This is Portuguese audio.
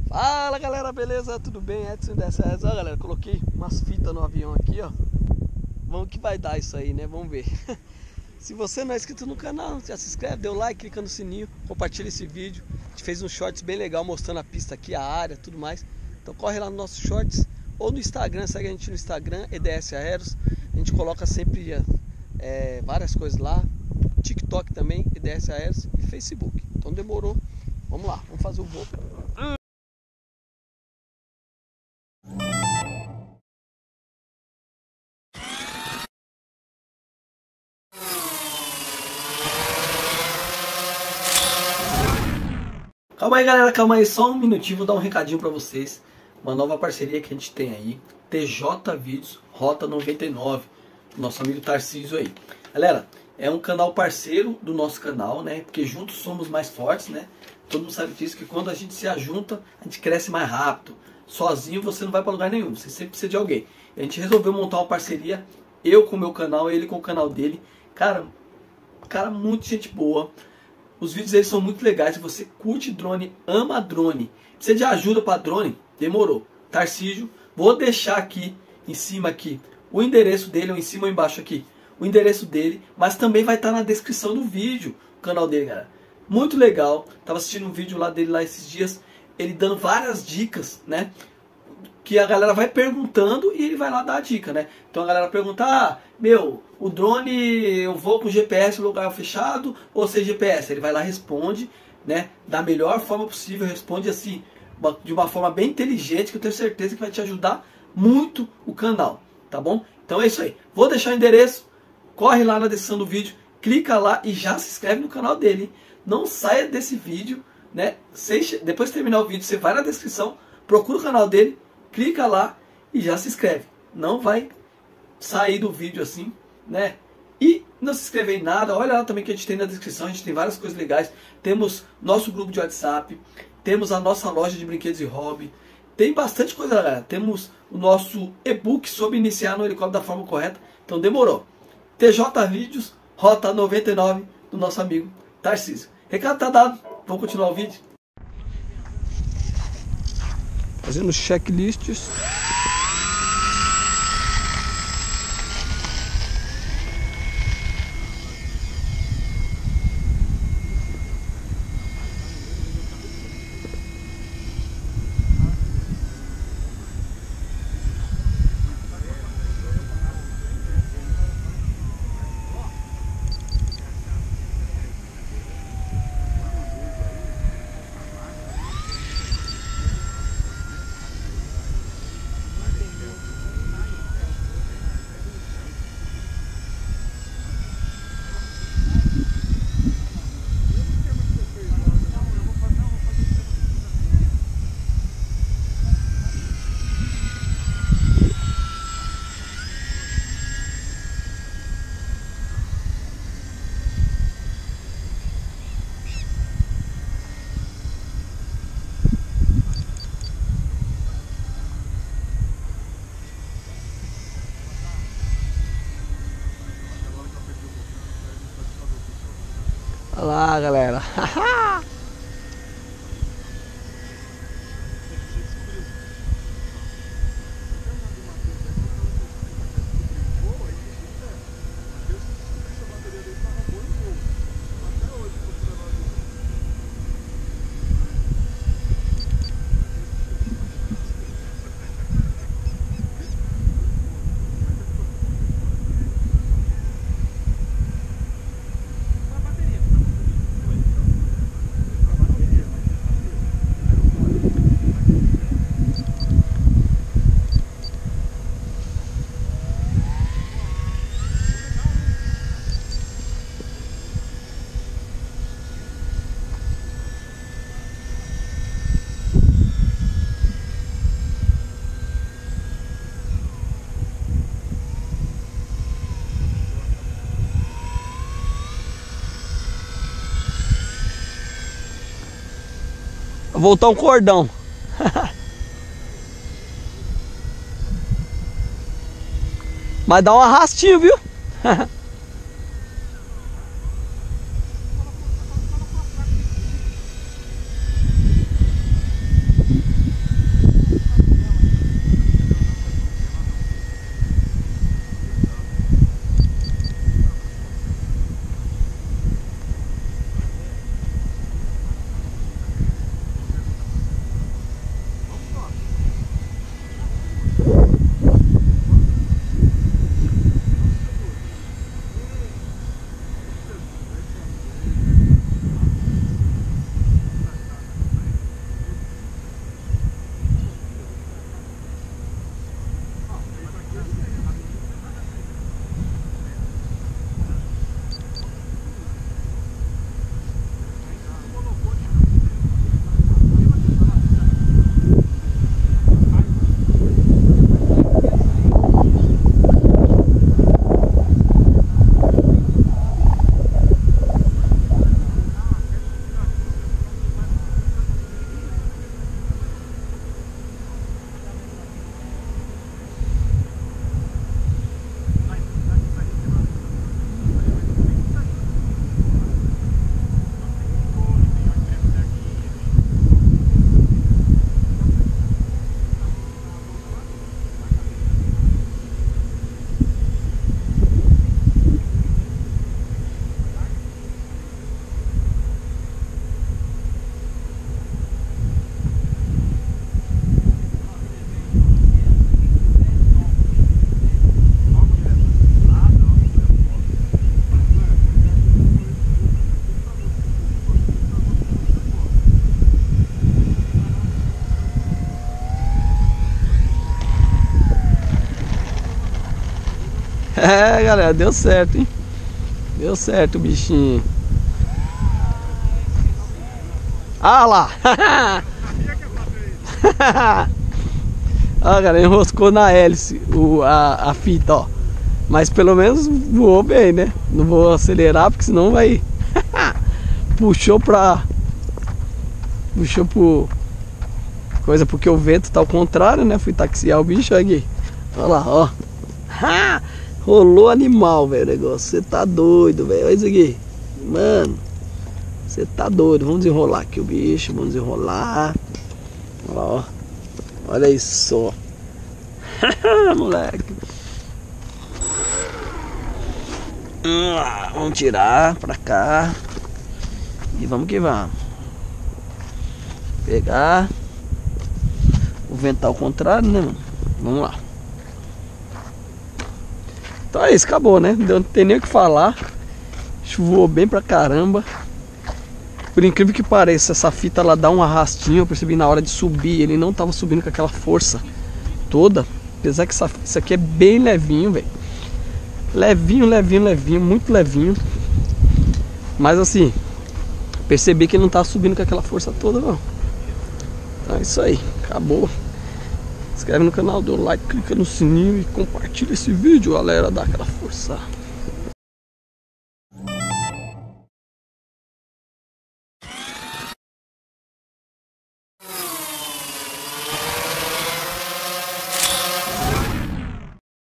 Fala galera, beleza? Tudo bem? Edson dessa. Ó galera, coloquei umas fitas no avião aqui, ó. Vamos que vai dar isso aí, né? Vamos ver. Se você não é inscrito no canal, já se inscreve, dê o like, clica no sininho, compartilha esse vídeo. A gente fez um shorts bem legal mostrando a pista aqui, a área, tudo mais. Então corre lá no nosso shorts ou no Instagram, segue a gente no Instagram, EDS Aeros. A gente coloca sempre várias coisas lá. TikTok também, EDS Aeros e Facebook. Então demorou. Vamos lá, vamos fazer o voo. Calma aí galera, calma aí, só um minutinho, vou dar um recadinho pra vocês. Uma nova parceria que a gente tem aí, TJ Vídeos, Rota 99, nosso amigo Tarcísio aí. Galera, é um canal parceiro do nosso canal, né? Porque juntos somos mais fortes, né? Todo mundo sabe disso, que quando a gente se ajunta, a gente cresce mais rápido. Sozinho você não vai pra lugar nenhum, você sempre precisa de alguém. A gente resolveu montar uma parceria, eu com o meu canal, ele com o canal dele. Cara, muito gente boa. Os vídeos deles são muito legais. Se você curte drone, ama drone, precisa de ajuda para drone, demorou. Tarcísio, vou deixar aqui em cima aqui o endereço dele, ou em cima ou embaixo aqui, o endereço dele, mas também vai estar na descrição do vídeo, o canal dele, galera. Muito legal. Tava assistindo um vídeo lá dele lá esses dias, ele dando várias dicas, né? Que a galera vai perguntando e ele vai lá dar a dica, né? Então a galera pergunta, meu, o drone eu vou com GPS no lugar fechado ou sem GPS? Ele vai lá e responde, né? Da melhor forma possível, responde assim, de uma forma bem inteligente, que eu tenho certeza que vai te ajudar muito o canal, tá bom? Então é isso aí. Vou deixar o endereço, corre lá na descrição do vídeo, clica lá e já se inscreve no canal dele, hein? Não saia desse vídeo, né? Depois de terminar o vídeo, você vai na descrição, procura o canal dele, clica lá e já se inscreve. Não vai sair do vídeo assim, né? E não se inscrever em nada. Olha lá também que a gente tem na descrição. A gente tem várias coisas legais. Temos nosso grupo de WhatsApp. Temos a nossa loja de brinquedos e hobby. Tem bastante coisa, galera. Temos o nosso e-book sobre iniciar no helicóptero da forma correta. Então demorou. TJ Vídeos, Rota 99 do nosso amigo Tarcísio. Recado tá dado. Vamos continuar o vídeo. Fazendo checklists. Olha lá, galera. Voltar um cordão. Mas dá um arrastinho, viu? É, galera, deu certo, hein? Deu certo o bichinho. Ah lá! Ah, cara, enroscou na hélice a fita, ó. Mas pelo menos voou bem, né? Não vou acelerar porque senão vai... Puxou pro... Coisa porque o vento tá ao contrário, né? Fui taxiar o bicho aqui. Olha lá, ó. Rolou animal, velho, o negócio. Você tá doido, velho. Olha isso aqui. Mano, você tá doido. Vamos desenrolar aqui o bicho. Vamos desenrolar. Olha lá, ó. Olha isso, ó. Moleque. Vamos tirar pra cá. E vamos que vamos. Pegar. O vento tá ao contrário, né, mano? Vamos lá. Então é isso, acabou, né? Não tem nem o que falar. Voou bem pra caramba. Por incrível que pareça, essa fita ela dá um arrastinho. Eu percebi na hora de subir, ele não tava subindo com aquela força toda. Apesar que isso aqui é bem levinho, velho. Levinho, levinho, levinho, muito levinho. Mas assim, percebi que ele não tá subindo com aquela força toda, não. Então é isso aí, acabou. Se inscreve no canal, dê um like, clica no sininho e compartilha esse vídeo, galera, dá aquela força.